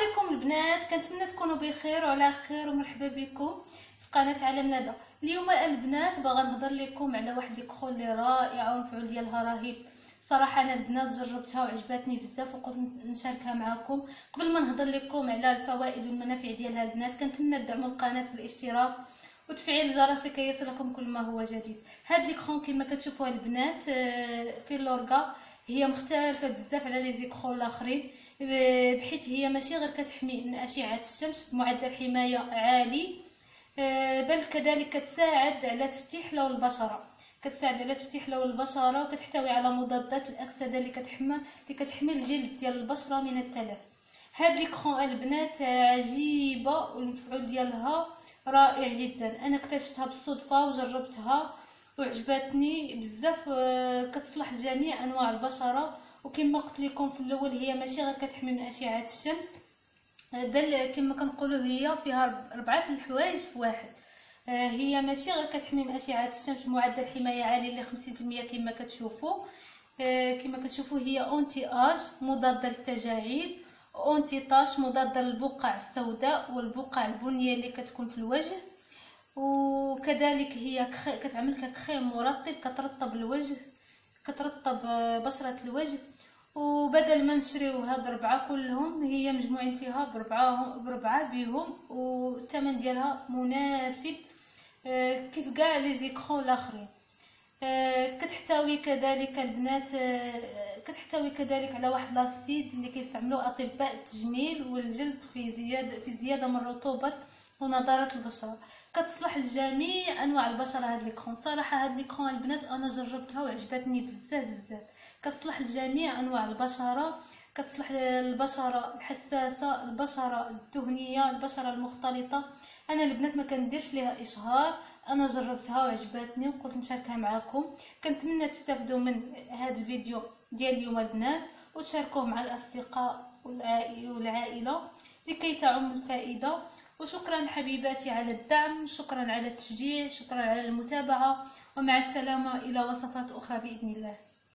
بكم البنات، كنتمنى تكونوا بخير وعلى خير ومرحبا بكم في قناه عالم ندى. اليوم البنات باغا نهضر لكم على واحد الكحول اللي رائعه والمفعول ديالها رهيب. صراحه انا البنات جربتها وعجبتني بزاف وقلت نشاركها معكم. قبل ما نهضر لكم على الفوائد والمنافع ديالها البنات، كنتمنى تدعموا القناه بالاشتراك وتفعيل الجرس لكي يصلكم كل ما هو جديد. هاد ليكرون كما كتشوفوها البنات في اللورغا هي مختلفه بزاف على لي زيكرون الاخرين، بحيث هي ماشي غير كتحمي من اشعه الشمس بمعدل حمايه عالي، بل كذلك كتساعد على تفتيح لون البشره، وكتحتوي على مضادات الاكسده اللي كتحمي الجلد ديال البشره من التلف. هاد ليكرون البنات عجيبه والمفعول ديالها رائع جدا. انا اكتشفتها بالصدفه وجربتها وعجبتني بزاف. كتصلح لجميع انواع البشره، وكما قلت لكم في الاول هي ماشي غير كتحمي من اشعه الشمس، بل كما كنقولوا هي فيها 4 الحوايج في واحد. هي ماشي غير كتحمي من اشعه الشمس بمعدل حمايه عالي ل 50% كما كتشوفوا. هي اونتي اج مضاده للتجاعيد، اونتي طاش مضاده للبقع السوداء والبقع البنيه اللي كتكون في الوجه، وكذلك هي كتعمل ككريم مرطب كترطب الوجه، كترطب بشره الوجه. وبدل ما نشريو هاد 4 كلهم هي مجموعين فيها بربعه بهم، والثمن ديالها مناسب كيف كاع لي زيكرون الاخرين. كتحتوي كذلك البنات على واحد لاسيد اللي كيستعملوه اطباء التجميل والجلد في زياده من رطوبه ونضاره البشره. كتصلح لجميع انواع البشره هاد ليكرون. صراحه هاد ليكرون البنات انا جربتها وعجبتني بزاف. كتصلح لجميع انواع البشره، كتصلح للبشره الحساسه، البشره الدهنيه، البشره المختلطه. انا البنات ما كنديرش ليها اشهار، انا جربتها وعجبتني وقلت نشاركها معكم. كنتمنى تستافدوا من هذا الفيديو ديال اليوم البنات وتشاركوه مع الاصدقاء والعائله لكي تعم الفائده. وشكرا حبيباتي على الدعم، شكرا على التشجيع، شكرا على المتابعه، ومع السلامه الى وصفات اخرى باذن الله.